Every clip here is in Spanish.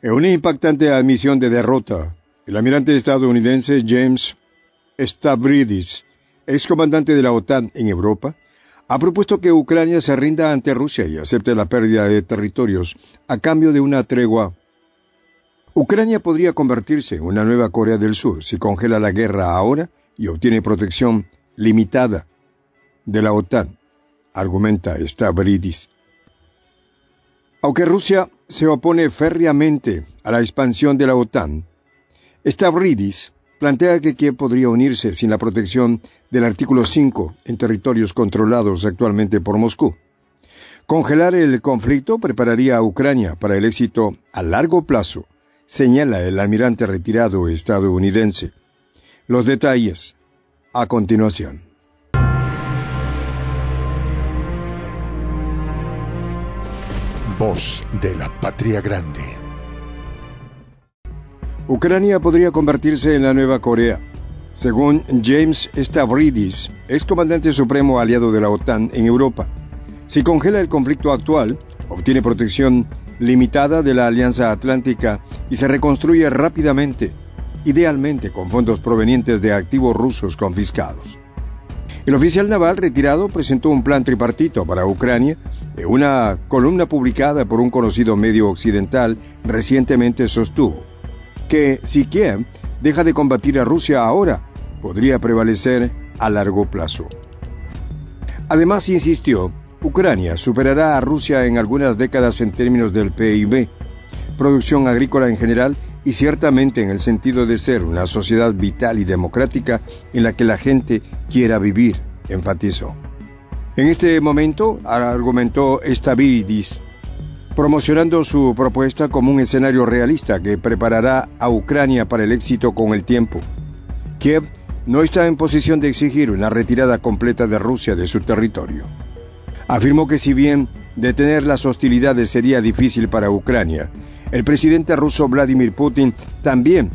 En una impactante admisión de derrota, el almirante estadounidense James Stavridis, excomandante de la OTAN en Europa, ha propuesto que Ucrania se rinda ante Rusia y acepte la pérdida de territorios a cambio de una tregua. Ucrania podría convertirse en una nueva Corea del Sur si congela la guerra ahora y obtiene protección limitada de la OTAN, argumenta Stavridis. Aunque Rusia se opone férreamente a la expansión de la OTAN, Stavridis plantea que Kiev podría unirse sin la protección del artículo 5 en territorios controlados actualmente por Moscú. Congelar el conflicto prepararía a Ucrania para el éxito a largo plazo, señala el almirante retirado estadounidense. Los detalles a continuación. Voz de la Patria Grande. Ucrania podría convertirse en la nueva Corea, según James Stavridis, excomandante supremo aliado de la OTAN en Europa. Si congela el conflicto actual, obtiene protección limitada de la Alianza Atlántica y se reconstruye rápidamente, idealmente con fondos provenientes de activos rusos confiscados. El oficial naval retirado presentó un plan tripartito para Ucrania en una columna publicada por un conocido medio occidental. Recientemente sostuvo que si Kiev deja de combatir a Rusia ahora, podría prevalecer a largo plazo. Además, insistió, Ucrania superará a Rusia en algunas décadas en términos del PIB, producción agrícola en general y ciertamente en el sentido de ser una sociedad vital y democrática en la que la gente quiera vivir, enfatizó. En este momento, argumentó Stavridis, promocionando su propuesta como un escenario realista que preparará a Ucrania para el éxito con el tiempo. Kiev no está en posición de exigir una retirada completa de Rusia de su territorio. Afirmó que si bien detener las hostilidades sería difícil para Ucrania, el presidente ruso Vladimir Putin también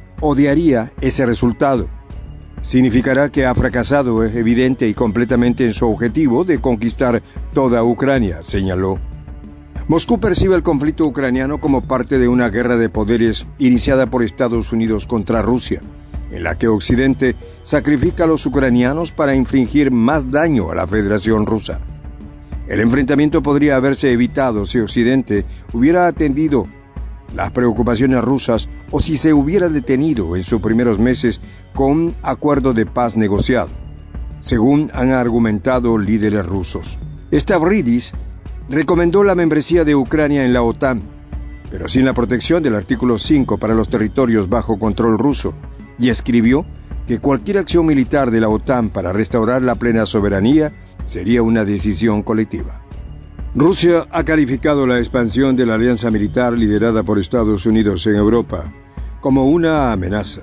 odiaría ese resultado. Significará que ha fracasado evidente y completamente en su objetivo de conquistar toda Ucrania, señaló. Moscú percibe el conflicto ucraniano como parte de una guerra de poderes iniciada por Estados Unidos contra Rusia, en la que Occidente sacrifica a los ucranianos para infligir más daño a la Federación Rusa. El enfrentamiento podría haberse evitado si Occidente hubiera atendido las preocupaciones rusas o si se hubiera detenido en sus primeros meses con un acuerdo de paz negociado, según han argumentado líderes rusos. Stavridis recomendó la membresía de Ucrania en la OTAN, pero sin la protección del artículo 5 para los territorios bajo control ruso, y escribió que cualquier acción militar de la OTAN para restaurar la plena soberanía sería una decisión colectiva. Rusia ha calificado la expansión de la alianza militar liderada por Estados Unidos en Europa como una amenaza.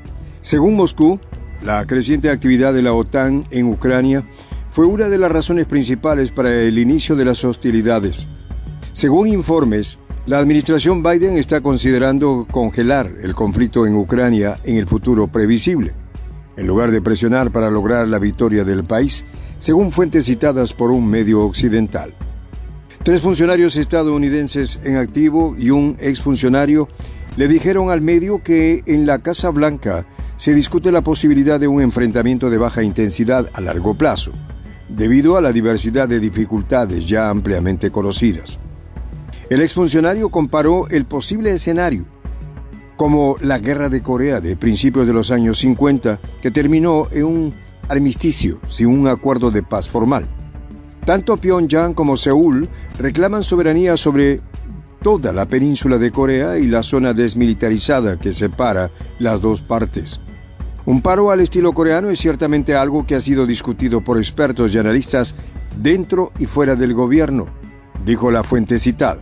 Según Moscú, la creciente actividad de la OTAN en Ucrania fue una de las razones principales para el inicio de las hostilidades. Según informes, la administración Biden está considerando congelar el conflicto en Ucrania en el futuro previsible, en lugar de presionar para lograr la victoria del país, según fuentes citadas por un medio occidental. 3 funcionarios estadounidenses en activo y un exfuncionario le dijeron al medio que en la Casa Blanca se discute la posibilidad de un enfrentamiento de baja intensidad a largo plazo, debido a la diversidad de dificultades ya ampliamente conocidas. El exfuncionario comparó el posible escenario como la Guerra de Corea de principios de los años 50, que terminó en un armisticio sin un acuerdo de paz formal. Tanto Pyongyang como Seúl reclaman soberanía sobre toda la península de Corea y la zona desmilitarizada que separa las dos partes. Un paro al estilo coreano es ciertamente algo que ha sido discutido por expertos y analistas dentro y fuera del gobierno, dijo la fuente citada.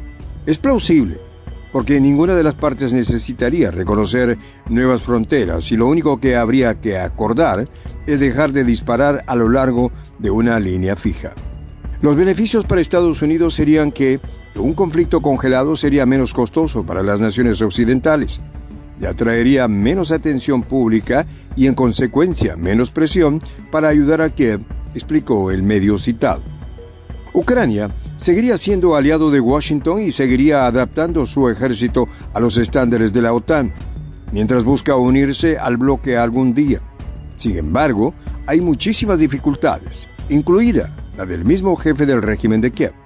Es plausible, porque ninguna de las partes necesitaría reconocer nuevas fronteras y lo único que habría que acordar es dejar de disparar a lo largo de una línea fija. Los beneficios para Estados Unidos serían que un conflicto congelado sería menos costoso para las naciones occidentales, y atraería menos atención pública y en consecuencia menos presión para ayudar a Kiev, explicó el medio citado. Ucrania seguiría siendo aliado de Washington y seguiría adaptando su ejército a los estándares de la OTAN, mientras busca unirse al bloque algún día. Sin embargo, hay muchísimas dificultades, incluida la del mismo jefe del régimen de Kiev.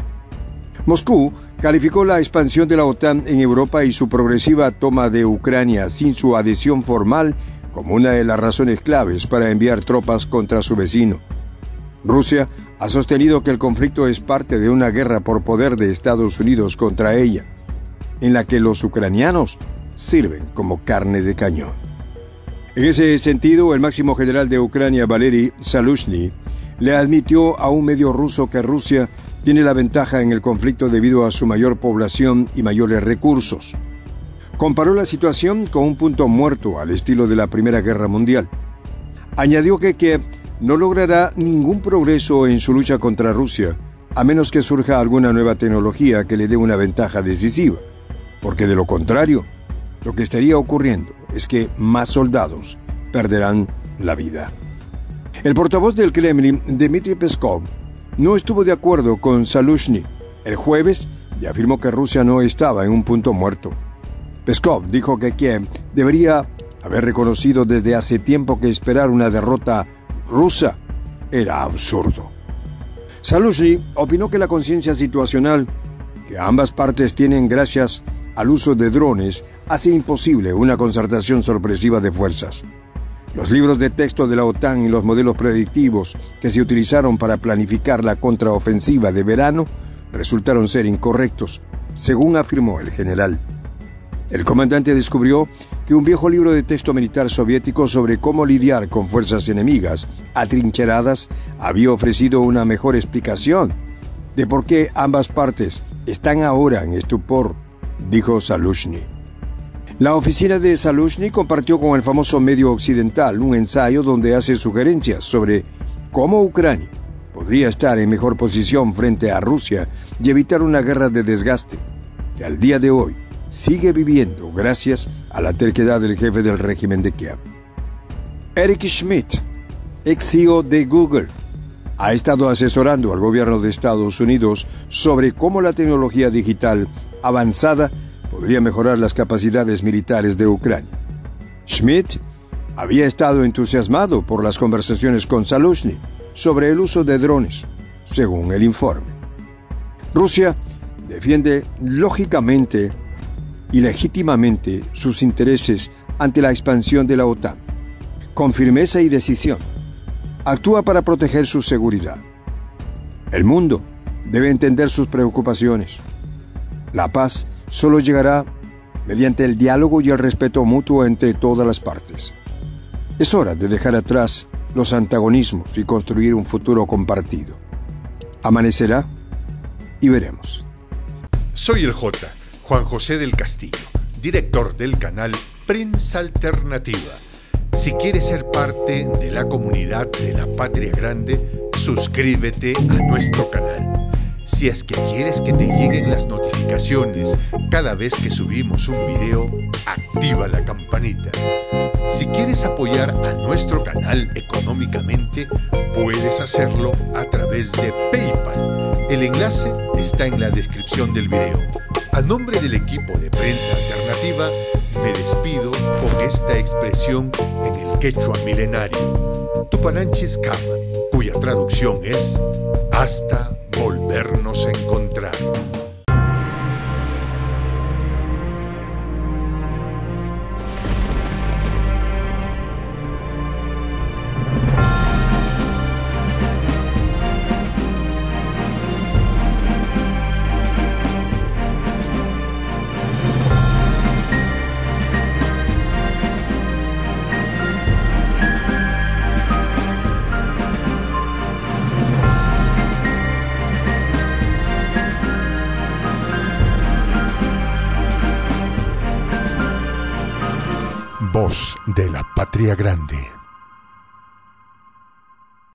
Moscú calificó la expansión de la OTAN en Europa y su progresiva toma de Ucrania sin su adhesión formal como una de las razones claves para enviar tropas contra su vecino. Rusia ha sostenido que el conflicto es parte de una guerra por poder de Estados Unidos contra ella, en la que los ucranianos sirven como carne de cañón. En ese sentido, el máximo general de Ucrania, Valery Zaluzhny, le admitió a un medio ruso que Rusia tiene la ventaja en el conflicto debido a su mayor población y mayores recursos. Comparó la situación con un punto muerto al estilo de la Primera Guerra Mundial. Añadió que Kiev no logrará ningún progreso en su lucha contra Rusia, a menos que surja alguna nueva tecnología que le dé una ventaja decisiva, porque de lo contrario, lo que estaría ocurriendo es que más soldados perderán la vida. El portavoz del Kremlin, Dmitry Peskov, no estuvo de acuerdo con Zaluzhny el jueves y afirmó que Rusia no estaba en un punto muerto. Peskov dijo que Kiev debería haber reconocido desde hace tiempo que esperar una derrota rusa era absurdo. Zaluzhny opinó que la conciencia situacional que ambas partes tienen gracias al uso de drones hace imposible una concertación sorpresiva de fuerzas. Los libros de texto de la OTAN y los modelos predictivos que se utilizaron para planificar la contraofensiva de verano resultaron ser incorrectos, según afirmó el general. El comandante descubrió que un viejo libro de texto militar soviético sobre cómo lidiar con fuerzas enemigas atrincheradas había ofrecido una mejor explicación de por qué ambas partes están ahora en estupor, dijo Zaluzhny. La oficina de Zaluzhny compartió con el famoso medio occidental un ensayo donde hace sugerencias sobre cómo Ucrania podría estar en mejor posición frente a Rusia y evitar una guerra de desgaste, que al día de hoy sigue viviendo gracias a la terquedad del jefe del régimen de Kiev. Eric Schmidt, ex CEO de Google, ha estado asesorando al gobierno de Estados Unidos sobre cómo la tecnología digital avanzada podría mejorar las capacidades militares de Ucrania. Schmidt había estado entusiasmado por las conversaciones con Zaluzhny sobre el uso de drones, según el informe. Rusia defiende lógicamente y legítimamente sus intereses ante la expansión de la OTAN. Con firmeza y decisión, actúa para proteger su seguridad. El mundo debe entender sus preocupaciones. La paz solo llegará mediante el diálogo y el respeto mutuo entre todas las partes. Es hora de dejar atrás los antagonismos y construir un futuro compartido. Amanecerá y veremos. Soy el Juan José del Castillo, director del canal Prensa Alternativa. Si quieres ser parte de la comunidad de la Patria Grande, suscríbete a nuestro canal. Si es que quieres que te lleguen las notificaciones cada vez que subimos un video, activa la campanita. Si quieres apoyar a nuestro canal económicamente, puedes hacerlo a través de PayPal. El enlace está en la descripción del video. A nombre del equipo de Prensa Alternativa, me despido con esta expresión en el quechua milenario, Tupananchis Kama, cuya traducción es hasta volvernos a encontrar. Voz de la Patria Grande.